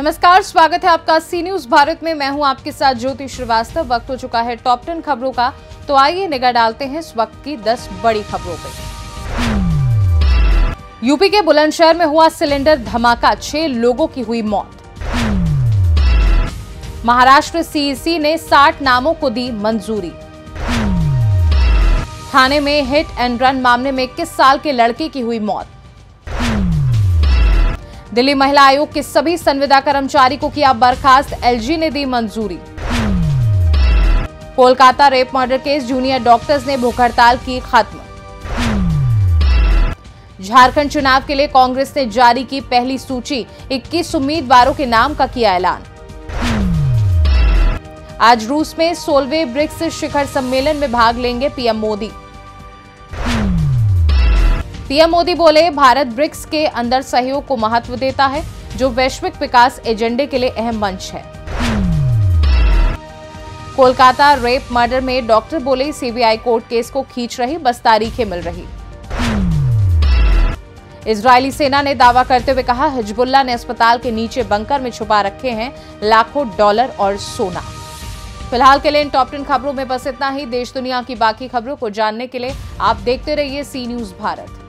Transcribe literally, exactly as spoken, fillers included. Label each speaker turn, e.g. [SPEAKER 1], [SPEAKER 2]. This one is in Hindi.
[SPEAKER 1] नमस्कार, स्वागत है आपका सी न्यूज भारत में। मैं हूं आपके साथ ज्योति श्रीवास्तव। वक्त हो चुका है टॉप टेन खबरों का, तो आइए निगाह डालते हैं इस वक्त की दस बड़ी खबरों पर। यूपी के बुलंदशहर में हुआ सिलेंडर धमाका, छह लोगों की हुई मौत। महाराष्ट्र सीईसी ने साठ नामों को दी मंजूरी। थाने में हिट एंड रन मामले में इक्कीस साल के लड़के की हुई मौत। दिल्ली महिला आयोग के सभी संविदा कर्मचारी को किया बर्खास्त, एलजी ने दी मंजूरी। Kolkata rape murder case, junior doctors ने भूख हड़ताल की खत्म। झारखंड चुनाव के लिए कांग्रेस ने जारी की पहली सूची, इक्कीस उम्मीदवारों के नाम का किया ऐलान। आज रूस में सोलहवें ब्रिक्स शिखर सम्मेलन में भाग लेंगे पीएम मोदी। पीएम मोदी बोले, भारत ब्रिक्स के अंदर सहयोग को महत्व देता है, जो वैश्विक विकास एजेंडे के लिए अहम मंच है। कोलकाता रेप मर्डर में डॉक्टर बोले, सीबीआई कोर्ट केस को खींच रही, बस तारीखें मिल रही। इजरायली सेना ने दावा करते हुए कहा, हिजबुल्लाह ने अस्पताल के नीचे बंकर में छुपा रखे हैं लाखों डॉलर और सोना। फिलहाल के लिए इन टॉप टेन खबरों में बस इतना ही। देश दुनिया की बाकी खबरों को जानने के लिए आप देखते रहिए सी न्यूज भारत।